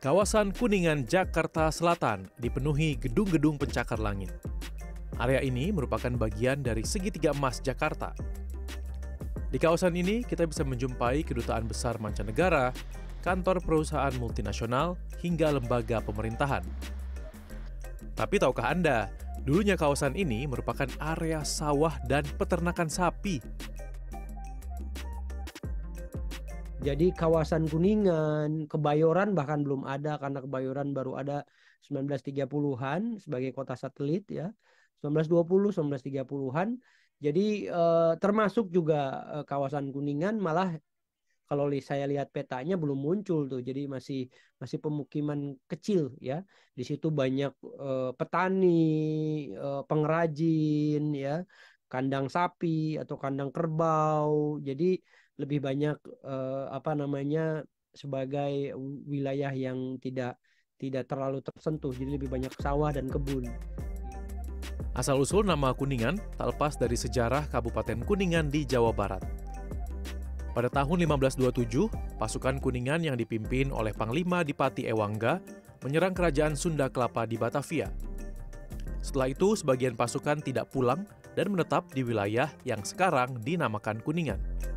Kawasan Kuningan, Jakarta Selatan dipenuhi gedung-gedung pencakar langit. Area ini merupakan bagian dari segitiga emas Jakarta. Di kawasan ini kita bisa menjumpai kedutaan besar mancanegara, kantor perusahaan multinasional, hingga lembaga pemerintahan. Tapi tahukah Anda, dulunya kawasan ini merupakan area sawah dan peternakan sapi. Jadi kawasan Kuningan, Kebayoran bahkan belum ada karena Kebayoran baru ada 1930-an sebagai kota satelit ya. 1920, 1930-an. Jadi termasuk juga kawasan Kuningan malah kalau saya lihat petanya belum muncul tuh. Jadi masih pemukiman kecil ya. Di situ banyak petani, pengrajin ya, kandang sapi atau kandang kerbau. Jadi lebih banyak sebagai wilayah yang tidak terlalu tersentuh, jadi lebih banyak sawah dan kebun. Asal-usul nama Kuningan tak lepas dari sejarah Kabupaten Kuningan di Jawa Barat. Pada tahun 1527, pasukan Kuningan yang dipimpin oleh Panglima Dipati Ewangga menyerang kerajaan Sunda Kelapa di Batavia. Setelah itu, sebagian pasukan tidak pulang dan menetap di wilayah yang sekarang dinamakan Kuningan.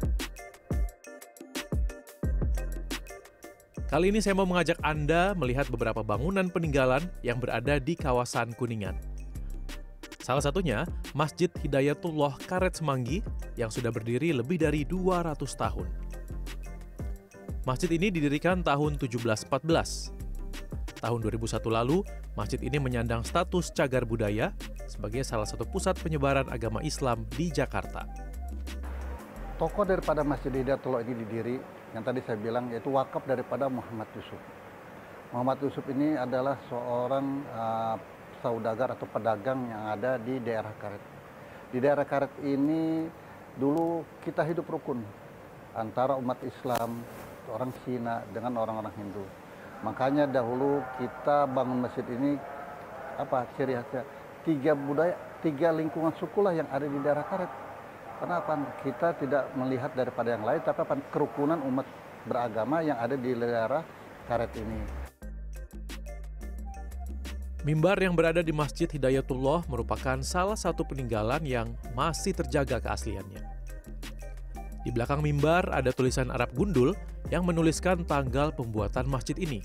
Kali ini saya mau mengajak Anda melihat beberapa bangunan peninggalan yang berada di kawasan Kuningan. Salah satunya, Masjid Hidayatullah Karet Semanggi yang sudah berdiri lebih dari 200 tahun. Masjid ini didirikan tahun 1714. Tahun 2001 lalu, masjid ini menyandang status cagar budaya sebagai salah satu pusat penyebaran agama Islam di Jakarta. Tokoh daripada Masjid Hidayatullah ini didiri, yang tadi saya bilang, yaitu wakaf daripada Muhammad Yusuf. Muhammad Yusuf ini adalah seorang saudagar atau pedagang yang ada di daerah Karet. Di daerah Karet ini dulu kita hidup rukun antara umat Islam, orang Cina dengan orang-orang Hindu. Makanya dahulu kita bangun masjid ini ciri khasnya 3 budaya, 3 lingkungan suku lah yang ada di daerah Karet. Karena kita tidak melihat daripada yang lain, tapi kerukunan umat beragama yang ada di daerah Karet ini. Mimbar yang berada di Masjid Hidayatullah merupakan salah satu peninggalan yang masih terjaga keasliannya. Di belakang mimbar ada tulisan Arab gundul yang menuliskan tanggal pembuatan masjid ini.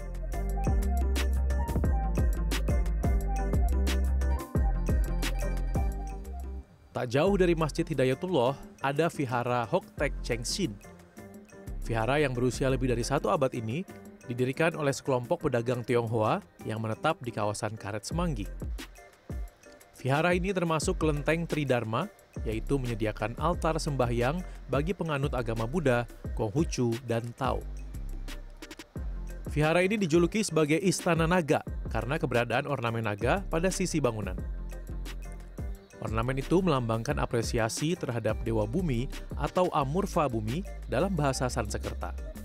Tak jauh dari Masjid Hidayatullah ada Vihara Hoktek Chengshin. Vihara yang berusia lebih dari 1 abad ini didirikan oleh sekelompok pedagang Tionghoa yang menetap di kawasan Karet Semanggi. Vihara ini termasuk kelenteng Tridharma, yaitu menyediakan altar sembahyang bagi penganut agama Buddha, Konghucu, dan Tao. Vihara ini dijuluki sebagai Istana Naga karena keberadaan ornamen naga pada sisi bangunan. Ornamen itu melambangkan apresiasi terhadap Dewa Bumi atau Amurfa Bumi dalam bahasa Sanskerta.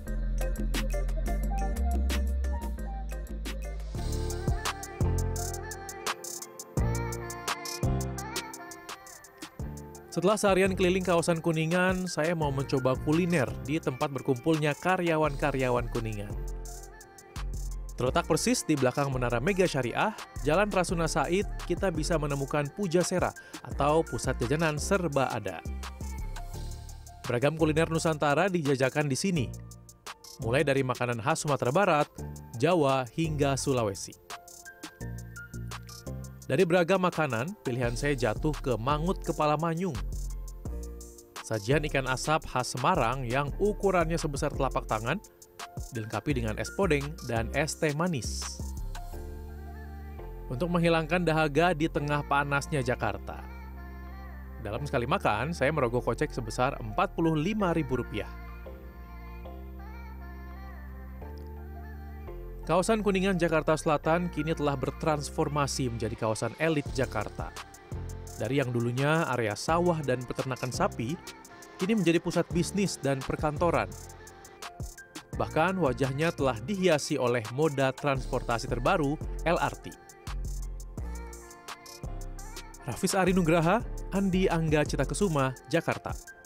Setelah seharian keliling kawasan Kuningan, saya mau mencoba kuliner di tempat berkumpulnya karyawan-karyawan Kuningan. Terletak persis di belakang Menara Mega Syariah, Jalan Rasuna Said, kita bisa menemukan Pujasera atau pusat jajanan serba ada. Beragam kuliner Nusantara dijajakan di sini, mulai dari makanan khas Sumatera Barat, Jawa, hingga Sulawesi. Dari beragam makanan, pilihan saya jatuh ke mangut kepala manyung. Sajian ikan asap khas Semarang yang ukurannya sebesar telapak tangan, dilengkapi dengan es podeng dan es teh manis. Untuk menghilangkan dahaga di tengah panasnya Jakarta. Dalam sekali makan, saya merogoh kocek sebesar Rp45.000. Kawasan Kuningan, Jakarta Selatan kini telah bertransformasi menjadi kawasan elit Jakarta. Dari yang dulunya area sawah dan peternakan sapi, kini menjadi pusat bisnis dan perkantoran. Bahkan wajahnya telah dihiasi oleh moda transportasi terbaru, LRT. Rafis Ari Nugraha, Andi Angga Citakesuma, Jakarta.